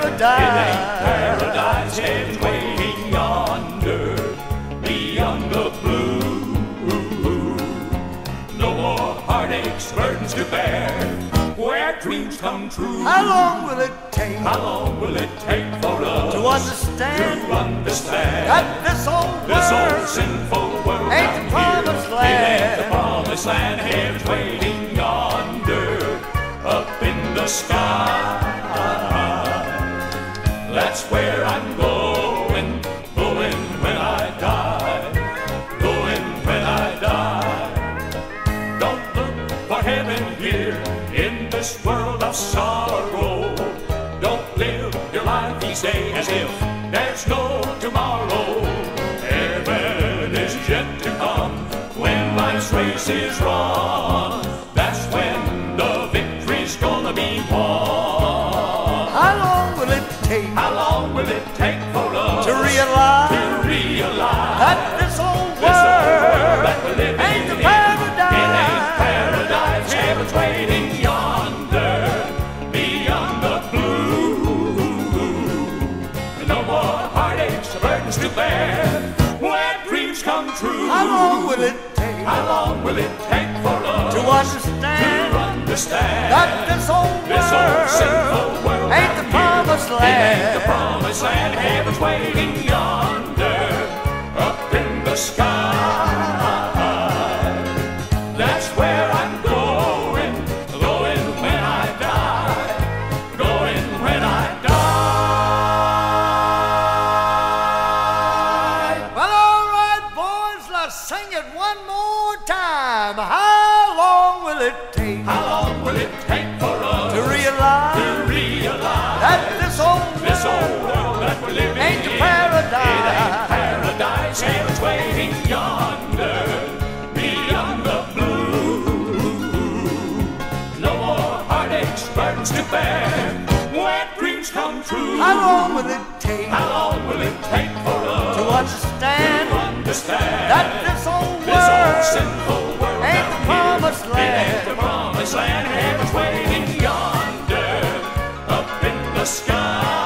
paradise. Heaven's waiting yonder, beyond the blue. No more heartaches, burdens to bear, where dreams come true. How long will it take? How long will it take for us to understand that this old sinful world ain't the promised land? It ain't the promised land. Heaven's waiting yonder, up in the sky. That's where I'm going, going when I die, going when I die. Don't look for heaven here in this world of sorrow. Don't live your life each day as if there's no tomorrow. Heaven is yet to come when life's race is run. That's when the victory's gonna be won. How long will it take? How long will it take for us to realize that this old world that we're living ain't the in? paradise? It ain't paradise. Heaven's waiting yonder, beyond the blue. No more heartaches, burdens to bear, where dreams come true. How long will it take? How long will it take for us to understand that this old sinful world ain't the promised land? It ain't the promised land. Heaven's waiting yonder, up in the sky. That's where I'm going, going when I die, going when I die. Well, all right, boys, let's sing it one more time. How long will it take? How long will it take for us to realize that this old world that we're living ain't the in? paradise? It ain't paradise. Heaven's waiting yonder, beyond the blue. No more heartaches, burdens to bear, where dreams come true. How long will it take? How long will it take for us to understand that this old sinful world ain't the promised land? It ain't the promised land. Heaven's waiting yonder, up in the sky.